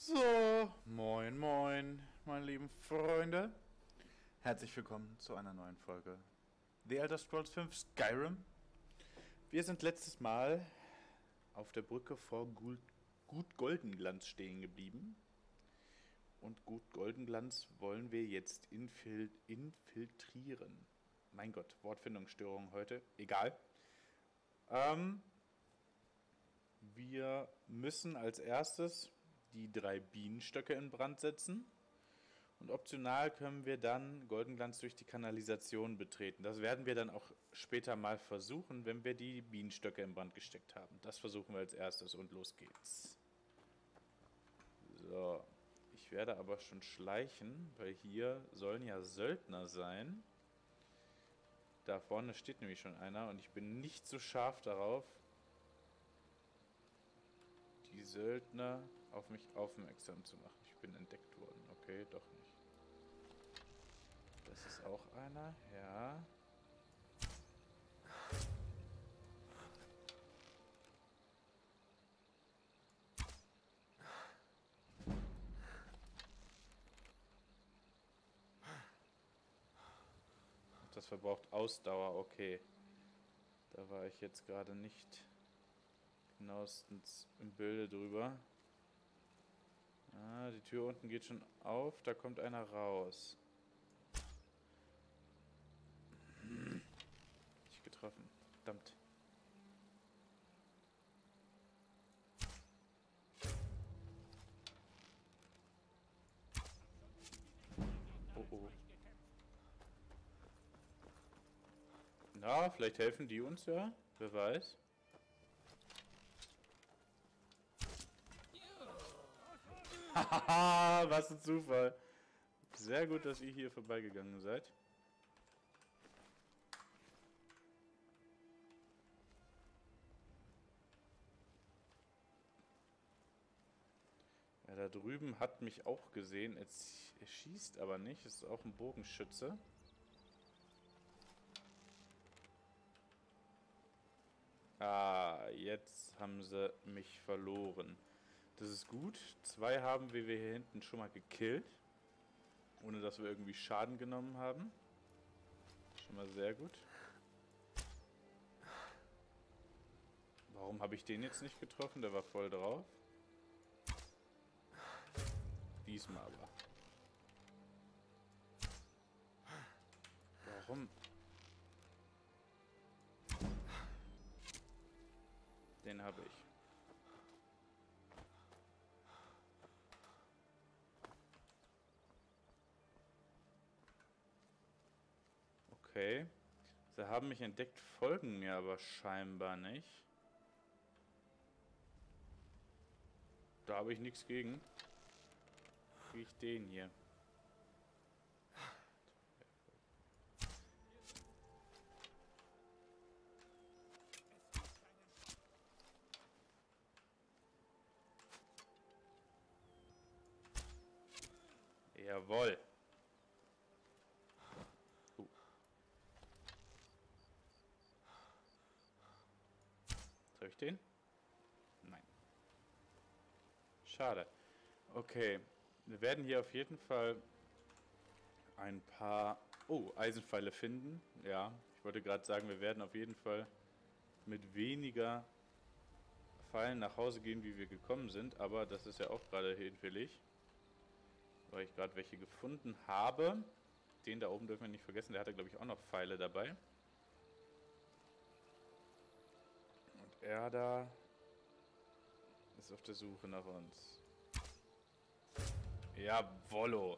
So, moin moin, meine lieben Freunde. Herzlich willkommen zu einer neuen Folge The Elder Scrolls 5 Skyrim. Wir sind letztes Mal auf der Brücke vor Gut Goldenglanz stehen geblieben. Und Gut Goldenglanz wollen wir jetzt infiltrieren. Mein Gott, Wortfindungsstörung heute. Egal. Wir müssen als erstes die 3 Bienenstöcke in Brand setzen. Und optional können wir dann Goldenglanz durch die Kanalisation betreten. Das werden wir dann auch später mal versuchen, wenn wir die Bienenstöcke in Brand gesteckt haben. Das versuchen wir als erstes und los geht's. So, ich werde aber schon schleichen, weil hier sollen ja Söldner sein. Da vorne steht nämlich schon einer und ich bin nicht so scharf darauf, die Söldner auf mich aufmerksam zu machen. Ich bin entdeckt worden. Okay, doch nicht. Das ist auch einer, ja. Das verbraucht Ausdauer, okay. Da war ich jetzt gerade nicht genauestens im Bilde drüber. Ah, die Tür unten geht schon auf, da kommt einer raus. Nicht getroffen, verdammt. Oh oh. Na, vielleicht helfen die uns ja, wer weiß. Haha, was ein Zufall. Sehr gut, dass ihr hier vorbeigegangen seid. Ja, da drüben hat mich auch gesehen. Er schießt aber nicht. Ist auch ein Bogenschütze. Ah, jetzt haben sie mich verloren. Das ist gut. 2 haben wir hier hinten schon mal gekillt. Ohne dass wir irgendwie Schaden genommen haben. Schon mal sehr gut. Warum habe ich den jetzt nicht getroffen? Der war voll drauf. Diesmal aber. Warum? Den habe ich. Okay. Sie haben mich entdeckt, folgen mir aber scheinbar nicht. Da habe ich nichts gegen. Kriege ich den hier. Jawohl. Treffe ich den? Nein. Schade. Okay. Wir werden hier auf jeden Fall ein paar... Oh, Eisenpfeile finden. Ja, ich wollte gerade sagen, wir werden auf jeden Fall mit weniger Pfeilen nach Hause gehen, wie wir gekommen sind. Aber das ist ja auch gerade hinfällig. Weil ich gerade welche gefunden habe. Den da oben dürfen wir nicht vergessen. Der hatte, glaube ich, auch noch Pfeile dabei. Und er da ist auf der Suche nach uns. Jawollo.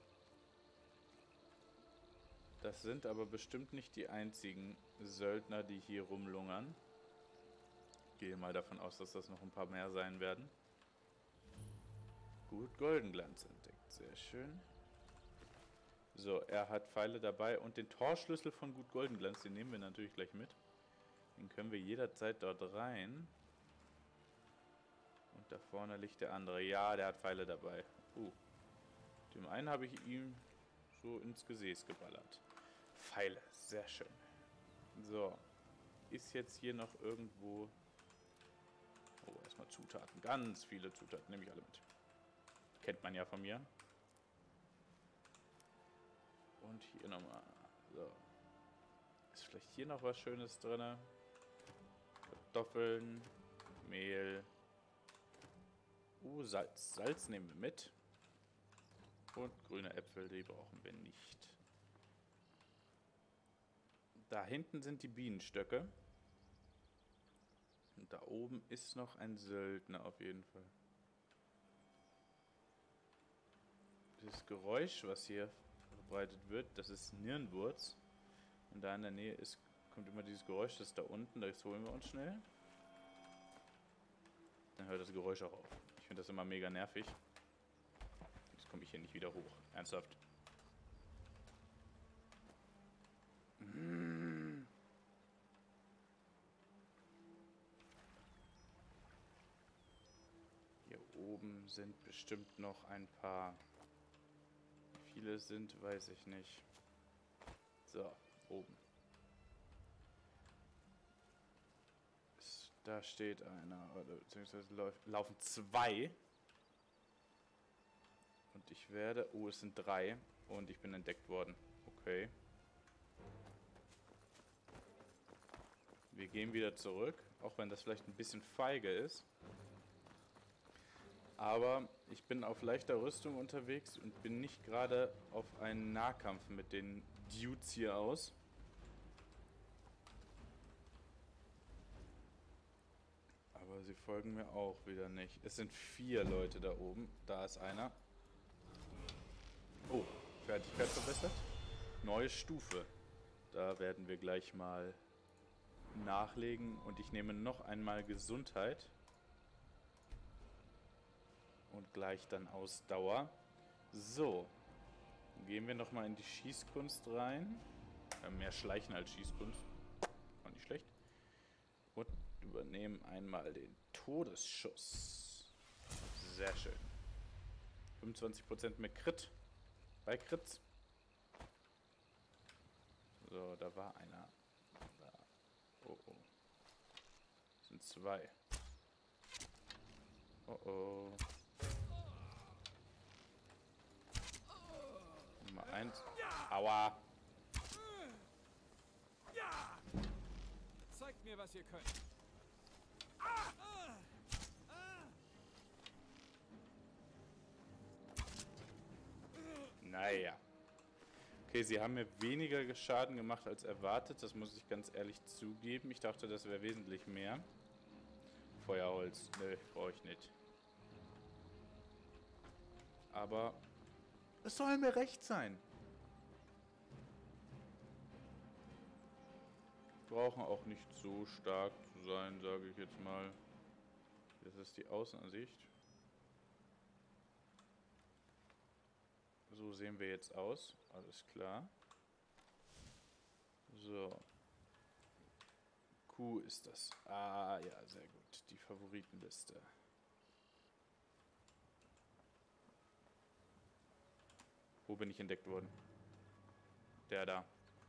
Das sind aber bestimmt nicht die einzigen Söldner, die hier rumlungern. Ich gehe mal davon aus, dass das noch ein paar mehr sein werden. Gut, Goldenglanz entdeckt. Sehr schön. So, er hat Pfeile dabei und den Torschlüssel von Gut Goldenglanz, den nehmen wir natürlich gleich mit. Den können wir jederzeit dort rein. Und da vorne liegt der andere. Ja, der hat Pfeile dabei. Dem einen habe ich ihm so ins Gesäß geballert. Pfeile, sehr schön. So, ist jetzt hier noch irgendwo... Oh, erstmal Zutaten. Ganz viele Zutaten, nehme ich alle mit. Kennt man ja von mir. Und hier nochmal. So. Ist vielleicht hier noch was Schönes drin? Kartoffeln, Mehl. Salz. Salz nehmen wir mit. Und grüne Äpfel, die brauchen wir nicht. Da hinten sind die Bienenstöcke. Und da oben ist noch ein Söldner auf jeden Fall. Das Geräusch, was hier verbreitet wird, das ist Nirnwurz. Und da in der Nähe ist, kommt immer dieses Geräusch, das ist da unten, das holen wir uns schnell. Dann hört das Geräusch auch auf. Ich finde das immer mega nervig. Jetzt komme ich hier nicht wieder hoch. Ernsthaft. Hier oben sind bestimmt noch ein paar. Wie viele es sind, weiß ich nicht. So, oben. Da steht einer, oder beziehungsweise laufen zwei. Und ich werde... Oh, es sind 3. Und ich bin entdeckt worden. Okay. Wir gehen wieder zurück. Auch wenn das vielleicht ein bisschen feige ist. Aber ich bin auf leichter Rüstung unterwegs und bin nicht gerade auf einen Nahkampf mit den Dudes hier aus. Aber sie folgen mir auch wieder nicht. Es sind 4 Leute da oben. Da ist einer. Oh, Fertigkeit verbessert. Neue Stufe. Da werden wir gleich mal nachlegen. Und ich nehme noch einmal Gesundheit. Und gleich dann Ausdauer. So. Gehen wir nochmal in die Schießkunst rein. Mehr Schleichen als Schießkunst. Auch nicht schlecht. Und übernehmen einmal den Todesschuss. Sehr schön. 25% mehr Crit. Bei Crits. So, da war einer. Da. Oh, oh. Das sind 2. Oh, oh. Nummer 1. Aua. Zeigt mir, was ihr könnt. Naja. Okay, sie haben mir weniger Schaden gemacht als erwartet. Das muss ich ganz ehrlich zugeben. Ich dachte, das wäre wesentlich mehr. Feuerholz. Nö, brauche ich nicht. Aber es soll mir recht sein. Brauchen auch nicht so stark zu sein, sage ich jetzt mal. Das ist die Außenansicht. So sehen wir jetzt aus. Alles klar. So. Q ist das. Ah, ja, sehr gut. Die Favoritenliste. Wo bin ich entdeckt worden? Der da.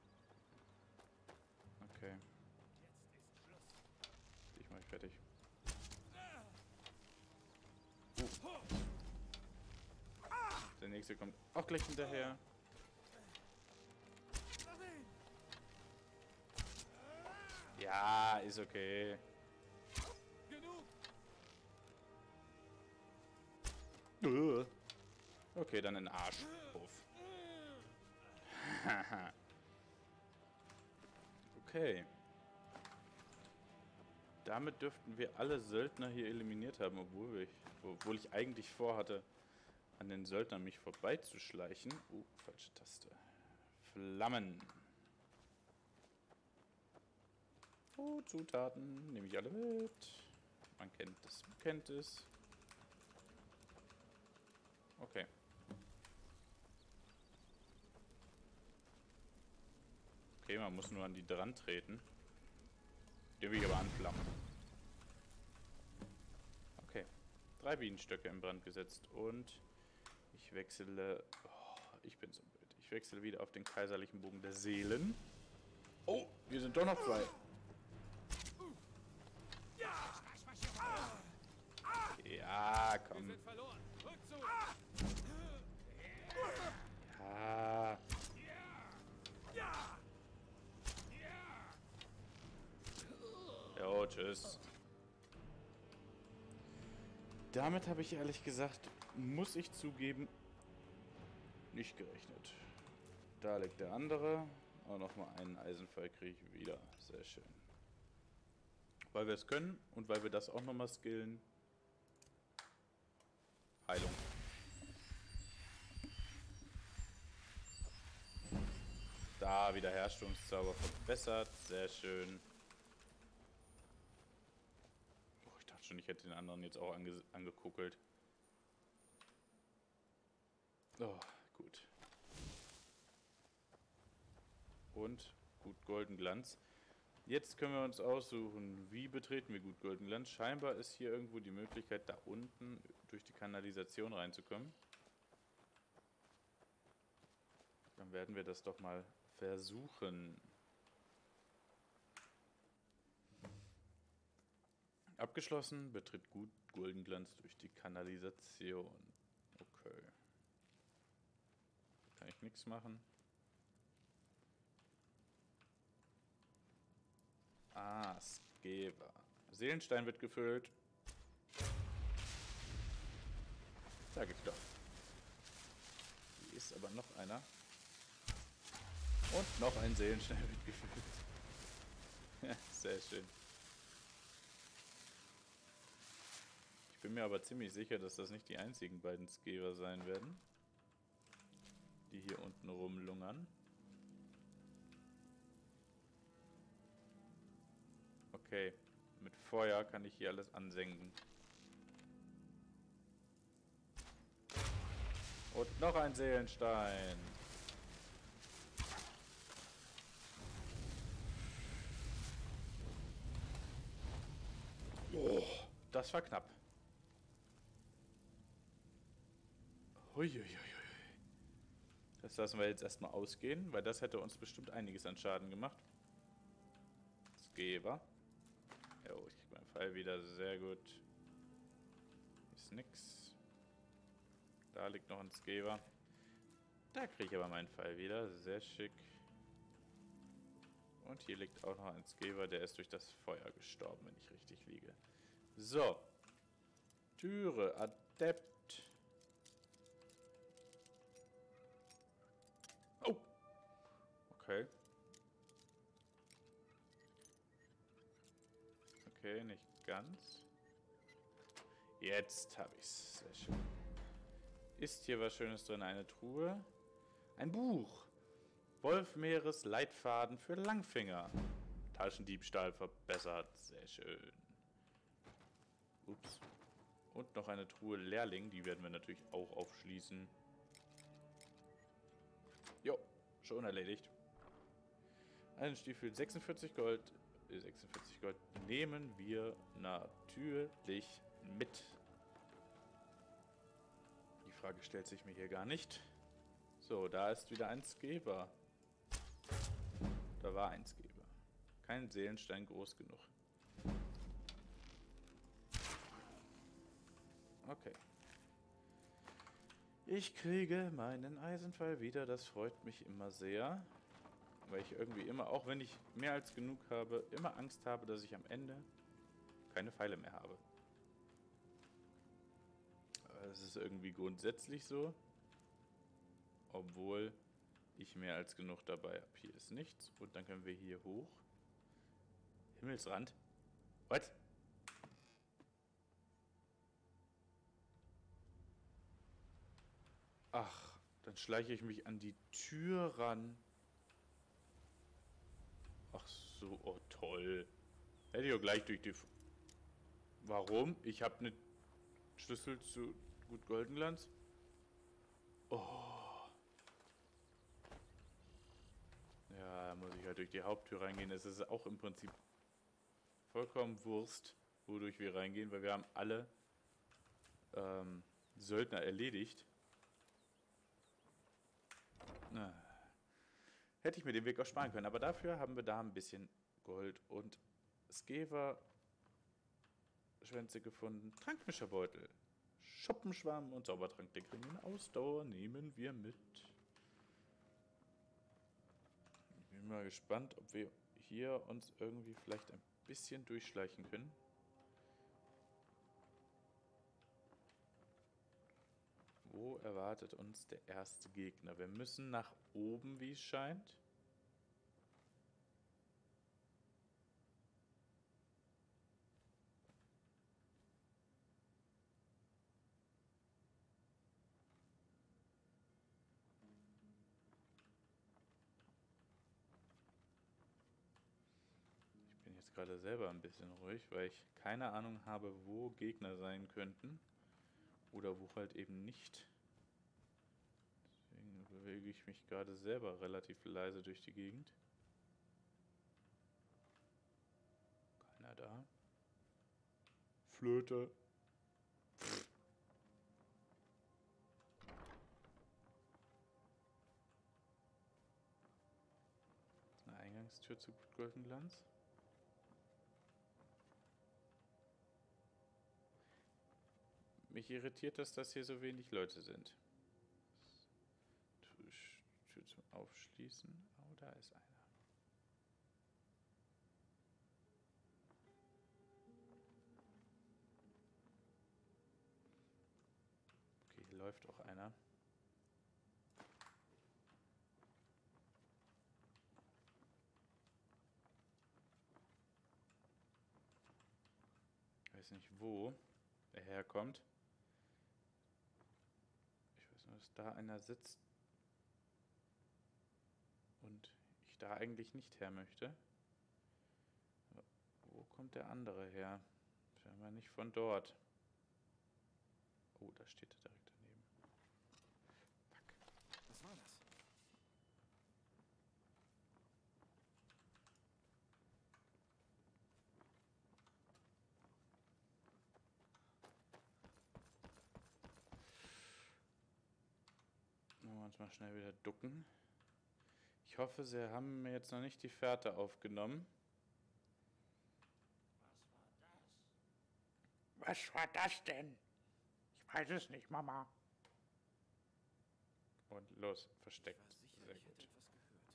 Okay. Ich mach mich fertig. Der nächste kommt auch gleich hinterher. Ja, ist okay. Okay, dann in den Arsch. Uff. Okay. Damit dürften wir alle Söldner hier eliminiert haben, obwohl ich eigentlich vorhatte, an den Söldnern mich vorbeizuschleichen. Falsche Taste. Flammen. Oh, Zutaten. Nehme ich alle mit. Man kennt es. Okay. Okay, man muss nur an die dran treten. Den will ich aber anflammen. Okay. 3 Bienenstöcke in Brand gesetzt und ich wechsle... Oh, ich bin so blöd. Ich wechsle wieder auf den kaiserlichen Bogen der Seelen. Oh, wir sind doch noch 2. Ja, komm. Ja. Jo, tschüss. Damit habe ich ehrlich gesagt, muss ich zugeben, nicht gerechnet. Da liegt der andere. Auch nochmal einen Eisenpfeil kriege ich wieder. Sehr schön. Weil wir es können und weil wir das auch nochmal skillen. Heilung. Da Wiederherstellungszauber verbessert. Sehr schön. Oh, ich dachte schon, ich hätte den anderen jetzt auch angekuckelt. Oh, gut. Und gut Goldenglanz. Jetzt können wir uns aussuchen, wie betreten wir gut Goldenglanz. Scheinbar ist hier irgendwo die Möglichkeit, da unten durch die Kanalisation reinzukommen. Dann werden wir das doch mal versuchen. Abgeschlossen, betritt gut Goldenglanz durch die Kanalisation. Okay. Kann ich nichts machen. Ah, Skeva. Seelenstein wird gefüllt. Sag ich doch. Hier ist aber noch einer. Und noch ein Seelenstein wird gefüllt. Ja, sehr schön. Ich bin mir aber ziemlich sicher, dass das nicht die einzigen beiden Skeva sein werden, die hier unten rumlungern. Okay, mit Feuer kann ich hier alles ansenken. Und noch ein Seelenstein. Oh, das war knapp. Huiuiui. Das lassen wir jetzt erstmal ausgehen, weil das hätte uns bestimmt einiges an Schaden gemacht. Skeva. Jo, ich krieg meinen Pfeil wieder. Sehr gut. Ist nix. Da liegt noch ein Skeva. Da kriege ich aber meinen Pfeil wieder. Sehr schick. Und hier liegt auch noch ein Skeva, der ist durch das Feuer gestorben, wenn ich richtig liege. So. Türe, Adept. Oh. Okay. Okay, nicht ganz. Jetzt habe ich's. Sehr schön. Ist hier was Schönes drin? Eine Truhe? Ein Buch. Wolfmeeres Leitfaden für Langfinger. Taschendiebstahl verbessert. Sehr schön. Ups. Und noch eine Truhe Lehrling. Die werden wir natürlich auch aufschließen. Jo, schon erledigt. Einen Stiefel 46 Gold. 46 Gold nehmen wir natürlich mit. Die Frage stellt sich mir hier gar nicht. So, da ist wieder ein Skeva. Da war ein Skeva. Kein Seelenstein groß genug. Okay. Ich kriege meinen Eisenpfeil wieder. Das freut mich immer sehr. Weil ich irgendwie immer, auch wenn ich mehr als genug habe, immer Angst habe, dass ich am Ende keine Pfeile mehr habe. Das ist irgendwie grundsätzlich so. Obwohl ich mehr als genug dabei habe. Hier ist nichts. Und dann können wir hier hoch. Himmelsrand. What? Ach, dann schleiche ich mich an die Tür ran. Ach so, oh toll. Hätte ich auch gleich durch die... Warum? Ich habe eine Schlüssel zu gut Goldenglanz. Oh. Ja, da muss ich halt durch die Haupttür reingehen. Es ist auch im Prinzip vollkommen Wurst, wodurch wir reingehen, weil wir haben alle Söldner erledigt. Na. Hätte ich mir den Weg auch sparen können, aber dafür haben wir da ein bisschen Gold und Skeva Schwänze gefunden. Trankmischerbeutel. Schuppenschwamm und Zaubertrank der geringen Ausdauer nehmen wir mit. Ich bin mal gespannt, ob wir hier uns irgendwie vielleicht ein bisschen durchschleichen können. Wo erwartet uns der erste Gegner? Wir müssen nach oben, wie es scheint. Ich bin jetzt gerade selber ein bisschen ruhig, weil ich keine Ahnung habe, wo Gegner sein könnten. Oder wo halt eben nicht. Deswegen bewege ich mich gerade selber relativ leise durch die Gegend. Keiner da. Flöte. Eine Eingangstür zu Golfenglanz. Mich irritiert, dass das hier so wenig Leute sind. Tür zum Aufschließen. Oh, da ist einer. Okay, hier läuft auch einer. Ich weiß nicht, wo er herkommt. Ich weiß nur, dass da einer sitzt. Und ich da eigentlich nicht her möchte. Aber wo kommt der andere her? Scheinbar nicht von dort. Oh, da steht er direkt daneben. Fuck. Was war das? Wollen wir uns mal schnell wieder ducken. Ich hoffe, sie haben mir jetzt noch nicht die Fährte aufgenommen. Was war das denn? Ich weiß es nicht, Mama. Und los, Ich versteckt. war sicher, Sehr ich hätte gut. etwas gehört.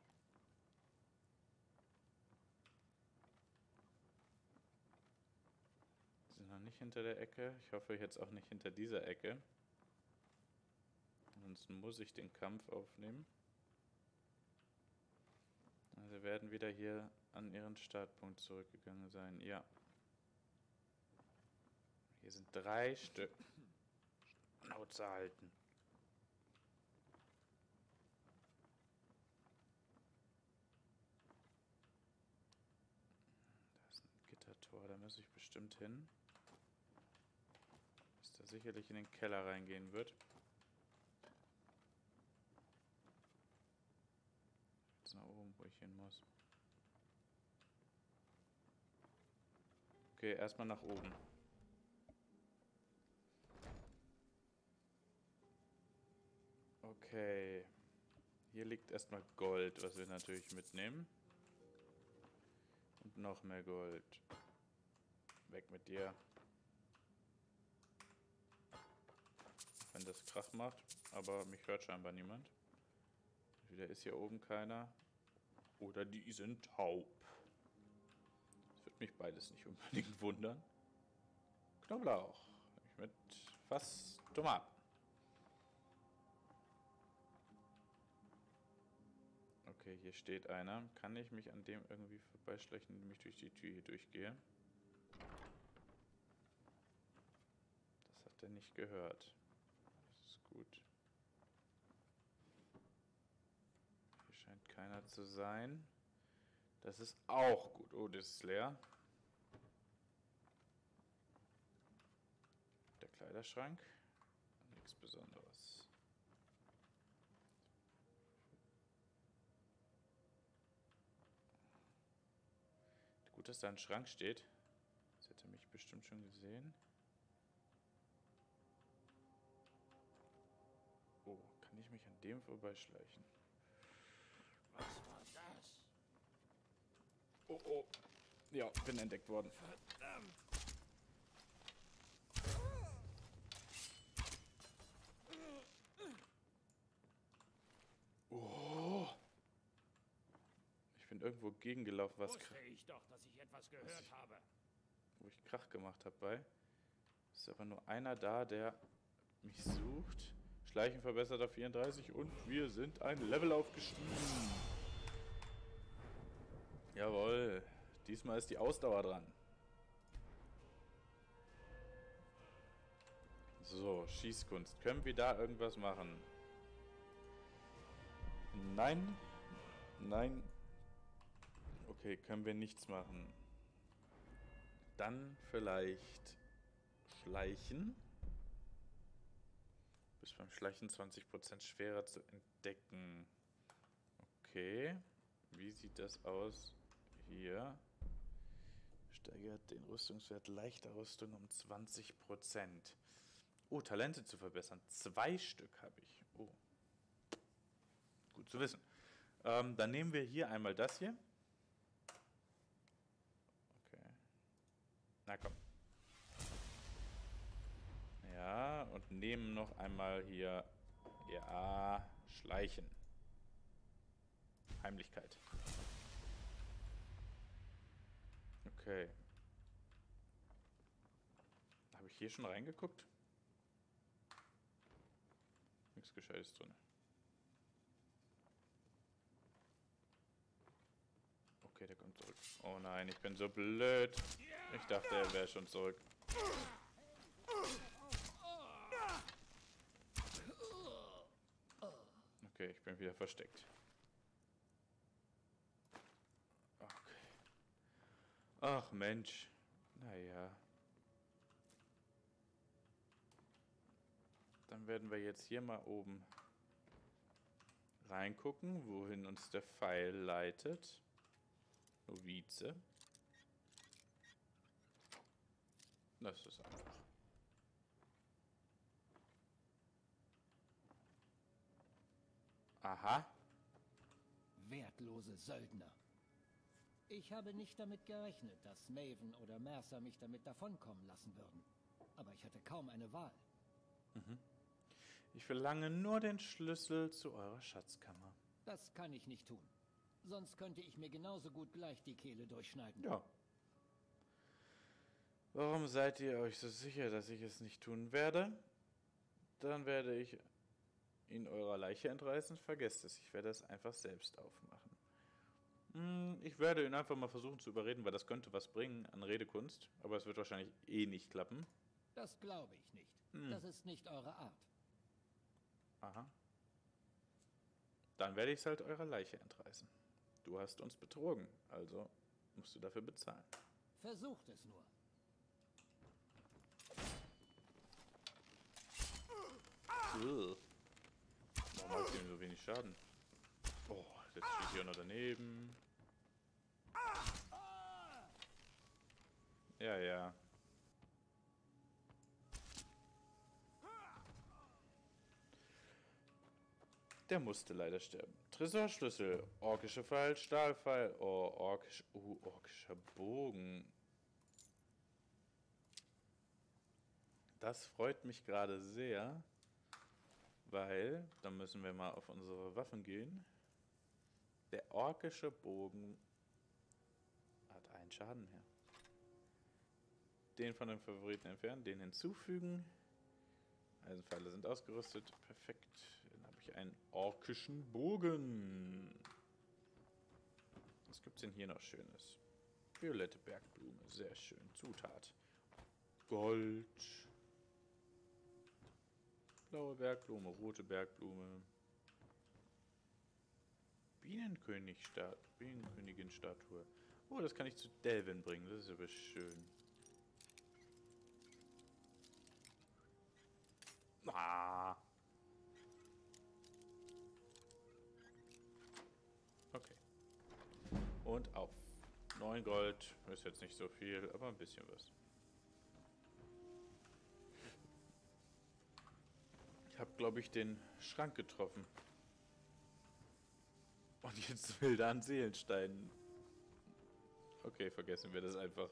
Sie sind noch nicht hinter der Ecke. Ich hoffe jetzt auch nicht hinter dieser Ecke. Ansonsten muss ich den Kampf aufnehmen. Also werden wieder hier an ihren Startpunkt zurückgegangen sein. Ja. Hier sind 3 Stück. Schnauze halten. Da ist ein Gittertor, da muss ich bestimmt hin. Dass da sicherlich in den Keller reingehen wird. Jetzt nach oben, wo ich hin muss. Okay, erstmal nach oben. Okay. Hier liegt erstmal Gold, was wir natürlich mitnehmen. Und noch mehr Gold. Weg mit dir. Wenn das Krach macht, aber mich hört scheinbar niemand. Wieder ist hier oben keiner. Oder die sind taub. Das würde mich beides nicht unbedingt wundern. Knoblauch. Mit was? Tomaten. Okay, hier steht einer. Kann ich mich an dem irgendwie vorbeischleichen, indem ich durch die Tür hier durchgehe? Das hat er nicht gehört. Das ist gut. Hier scheint keiner zu sein. Das ist auch gut. Oh, das ist leer. Der Kleiderschrank. Nichts Besonderes. Gut, dass da ein Schrank steht. Das hätte mich bestimmt schon gesehen. Oh, kann ich mich an dem vorbeischleichen? Was war das? Oh, oh. Ja, bin entdeckt worden. Verdammt! irgendwo gegengelaufen, Wusste ich doch, dass ich etwas gehört habe. wo ich Krach gemacht habe bei. Ist aber nur einer da, der mich sucht. Schleichen verbessert auf 34 und wir sind ein Level aufgestiegen. Jawohl. Diesmal ist die Ausdauer dran. So, Schießkunst. Können wir da irgendwas machen? Nein. Nein. Okay, können wir nichts machen. Dann vielleicht Schleichen. Bis beim Schleichen 20% schwerer zu entdecken. Okay. Wie sieht das aus? Hier. Steigert den Rüstungswert leichter Rüstung um 20%. Oh, Talente zu verbessern. 2 Stück habe ich. Oh. Gut zu wissen. Dann nehmen wir hier einmal das hier. Okay. Na komm. Ja, und nehmen noch einmal hier. Ja, Schleichen. Heimlichkeit. Okay. Habe ich hier schon reingeguckt? Nichts Gescheites drin. Okay, der kommt zurück. Oh nein, ich bin so blöd. Ich dachte, er wäre schon zurück. Okay, ich bin wieder versteckt. Okay. Ach Mensch. Naja. Dann werden wir jetzt hier mal oben reingucken, wohin uns der Pfeil leitet. Novize. Das ist einfach. Aha. Wertlose Söldner. Ich habe nicht damit gerechnet, dass Maven oder Mercer mich damit davonkommen lassen würden. Aber ich hatte kaum eine Wahl. Ich verlange nur den Schlüssel zu eurer Schatzkammer. Das kann ich nicht tun. Sonst könnte ich mir genauso gut gleich die Kehle durchschneiden. Ja. Warum seid ihr euch so sicher, dass ich es nicht tun werde? Dann werde ich ihn eurer Leiche entreißen. Vergesst es, ich werde es einfach selbst aufmachen. Ich werde ihn einfach mal versuchen zu überreden, weil das könnte was bringen an Redekunst. Aber es wird wahrscheinlich eh nicht klappen. Das glaube ich nicht. Das ist nicht eure Art. Aha. Dann werde ich es halt eurer Leiche entreißen. Du hast uns betrogen, also musst du dafür bezahlen. Versucht es nur. Warum macht ihm so wenig Schaden? Oh, jetzt steht hier auch noch daneben. Ja, ja. Der musste leider sterben. Tresorschlüssel, orkische Pfeil, Stahlpfeil, oh, orkischer Bogen. Das freut mich gerade sehr, weil, dann müssen wir mal auf unsere Waffen gehen. Der orkische Bogen hat einen Schaden mehr. Den von den Favoriten entfernen, den hinzufügen. Eisenpfeile sind ausgerüstet. Perfekt. Dann habe ich einen orkischen Bogen. Was gibt es denn hier noch Schönes? Violette Bergblume. Sehr schön. Zutat. Gold. Blaue Bergblume. Rote Bergblume. Bienenkönigin-Statue. Oh, das kann ich zu Delvin bringen. Das ist aber schön. Ah. Okay. Und auf. 9 Gold. Ist jetzt nicht so viel, aber ein bisschen was. Ich habe, glaube ich, den Schrank getroffen. Und jetzt will da ein Seelenstein. Okay, vergessen wir das einfach.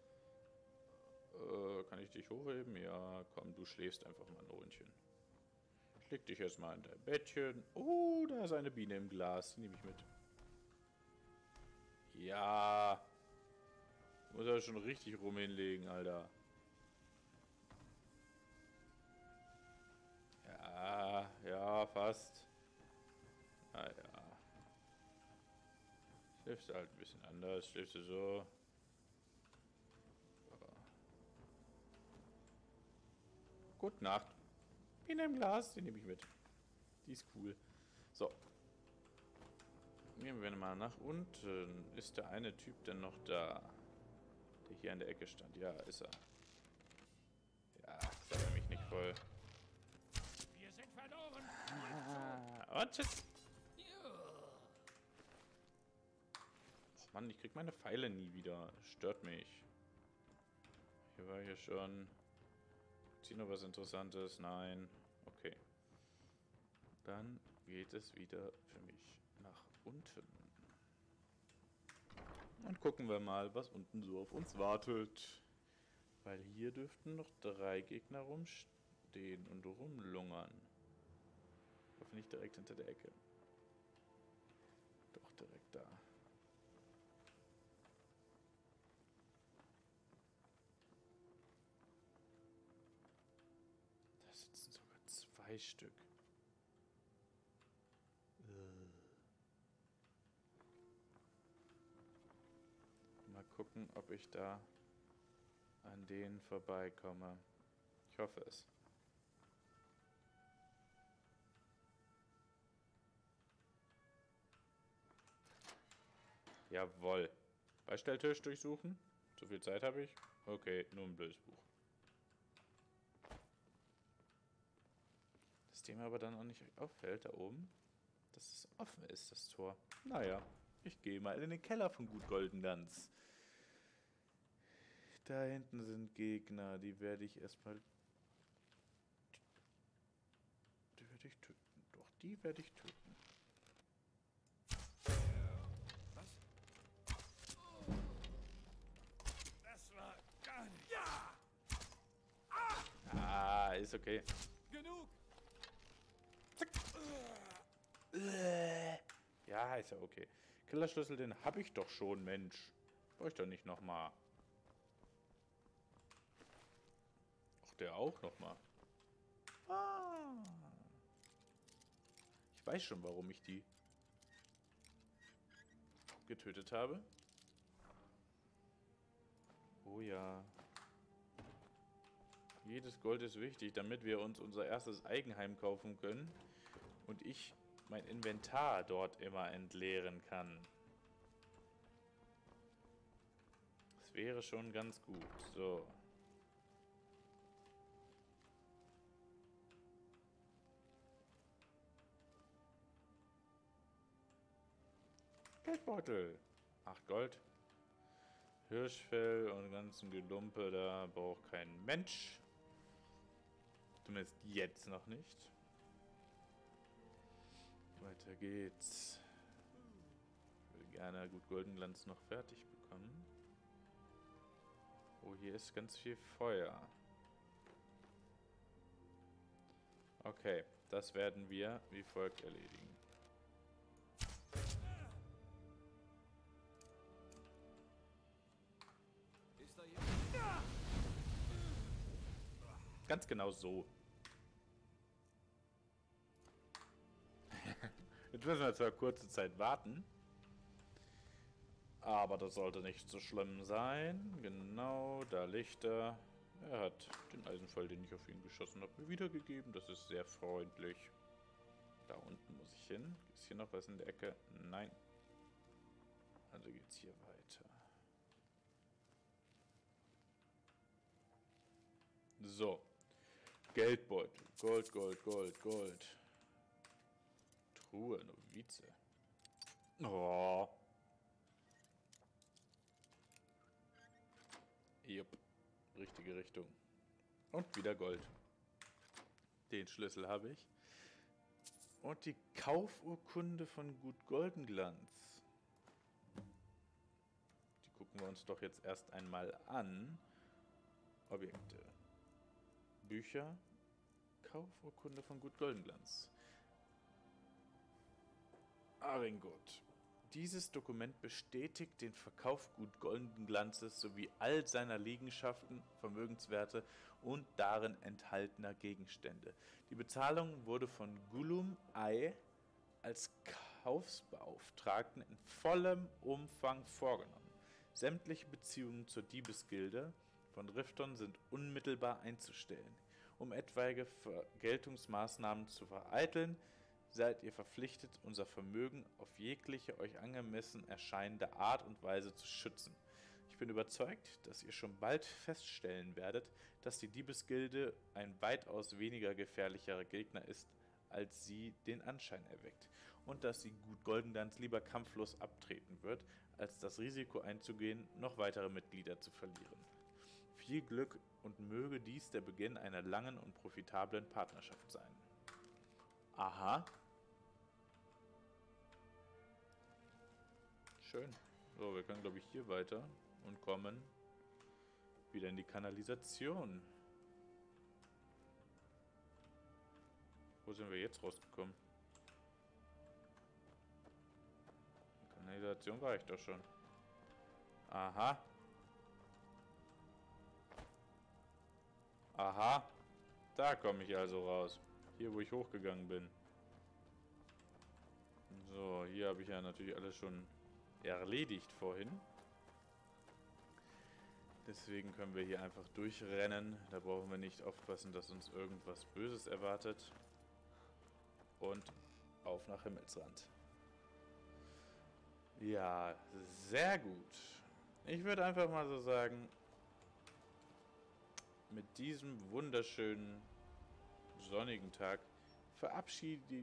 Kann ich dich hochheben? Ja, komm, du schläfst einfach mal ein Rundchen. Ich leg dich erstmal in dein Bettchen. Oh, da ist eine Biene im Glas. Die nehme ich mit. Ja. Muss er schon richtig rum hinlegen, Alter. Ja, ja, fast. Naja. Schläfst du halt ein bisschen anders. Schläfst du so. Gute Nacht. In einem Glas, den nehme ich mit. Die ist cool. So. Gehen wir mal nach unten. Ist der eine Typ denn noch da? Der hier an der Ecke stand. Ja, ist er. Ja, sammle mich nicht voll. Wir sind verloren. Und tschüss. Oh Mann, ich krieg meine Pfeile nie wieder. Stört mich. Hier war hier schon. Ist hier noch was Interessantes? Nein. Okay. Dann geht es wieder für mich nach unten. Und gucken wir mal, was unten so auf uns wartet. Weil hier dürften noch 3 Gegner rumstehen und rumlungern. Hoffentlich direkt hinter der Ecke. Doch direkt da. Da sitzen sogar 2 Stück. Mal gucken, ob ich da an denen vorbeikomme. Ich hoffe es. Jawohl. Beistelltisch durchsuchen. So viel Zeit habe ich. Okay, nur ein blödes Buch. Das Thema aber dann auch nicht auffällt, da oben, dass es offen ist, das Tor. Naja, ich gehe mal in den Keller von Gut Goldenlanz. Da hinten sind Gegner, die werde ich erstmal... Die werde ich töten. Doch, die werde ich töten. Was? Das war gar nicht. Ja! Ah, ist okay. Genug! Ja, ist ja okay. Killerschlüssel, den habe ich doch schon, Mensch. Brauche ich doch nicht nochmal. Ach, der auch nochmal. Ah. Ich weiß schon, warum ich die getötet habe. Oh ja. Jedes Gold ist wichtig, damit wir uns unser erstes Eigenheim kaufen können. Und ich mein Inventar dort immer entleeren kann. Das wäre schon ganz gut. So. Geldbeutel. 8 Gold. Hirschfell und ganzen Gelumpe, da braucht kein Mensch. Zumindest jetzt noch nicht. Weiter geht's. Ich will gerne Gut Goldenlanz noch fertig bekommen. Oh, hier ist ganz viel Feuer. Okay, das werden wir wie folgt erledigen. Ist da jemand? Ganz genau so. Jetzt müssen wir zwar kurze Zeit warten. Aber das sollte nicht so schlimm sein. Genau, da liegt er. Er hat den Eisenpfeil, den ich auf ihn geschossen habe, mir wiedergegeben. Das ist sehr freundlich. Da unten muss ich hin. Ist hier noch was in der Ecke? Nein. Also geht's hier weiter. So. Geldbeutel. Gold, Gold, Gold, Gold. Truhe, Novize. Oh. Jupp. Richtige Richtung. Und wieder Gold. Den Schlüssel habe ich. Und die Kaufurkunde von Gut Goldenglanz. Die gucken wir uns doch jetzt erst einmal an. Objekte. Bücher. Kaufurkunde von Gut Goldenglanz. Aringut. Dieses Dokument bestätigt den Verkauf Gut Golden Glanzes sowie all seiner Liegenschaften, Vermögenswerte und darin enthaltener Gegenstände. Die Bezahlung wurde von Gullum Ai als Kaufsbeauftragten in vollem Umfang vorgenommen. Sämtliche Beziehungen zur Diebesgilde von Rifton sind unmittelbar einzustellen. Um etwaige Vergeltungsmaßnahmen zu vereiteln, seid ihr verpflichtet, unser Vermögen auf jegliche euch angemessen erscheinende Art und Weise zu schützen. Ich bin überzeugt, dass ihr schon bald feststellen werdet, dass die Diebesgilde ein weitaus weniger gefährlicher Gegner ist, als sie den Anschein erweckt, und dass sie Gut Goldendanz lieber kampflos abtreten wird, als das Risiko einzugehen, noch weitere Mitglieder zu verlieren. Viel Glück und möge dies der Beginn einer langen und profitablen Partnerschaft sein. Aha. Schön. So, wir können, glaube ich, hier weiter und kommen wieder in die Kanalisation. Wo sind wir jetzt rausgekommen? Die Kanalisation reicht doch schon. Aha. Aha. Da komme ich also raus. Hier, wo ich hochgegangen bin. So, hier habe ich ja natürlich alles schon erledigt vorhin. Deswegen können wir hier einfach durchrennen. Da brauchen wir nicht aufpassen, dass uns irgendwas Böses erwartet. Und auf nach Himmelsrand. Ja, sehr gut. Ich würde einfach mal so sagen, mit diesem wunderschönen sonnigen Tag verabschiede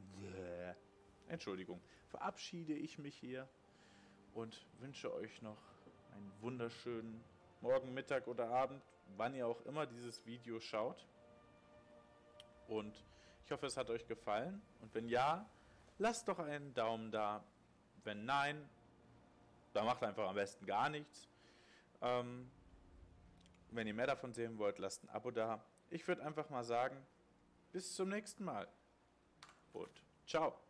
ich mich hier und wünsche euch noch einen wunderschönen Morgen, Mittag oder Abend, wann ihr auch immer dieses Video schaut. Und ich hoffe, es hat euch gefallen. Und wenn ja, lasst doch einen Daumen da. Wenn nein, dann macht einfach am besten gar nichts. Wenn ihr mehr davon sehen wollt, lasst ein Abo da. Ich würde einfach mal sagen, bis zum nächsten Mal und ciao.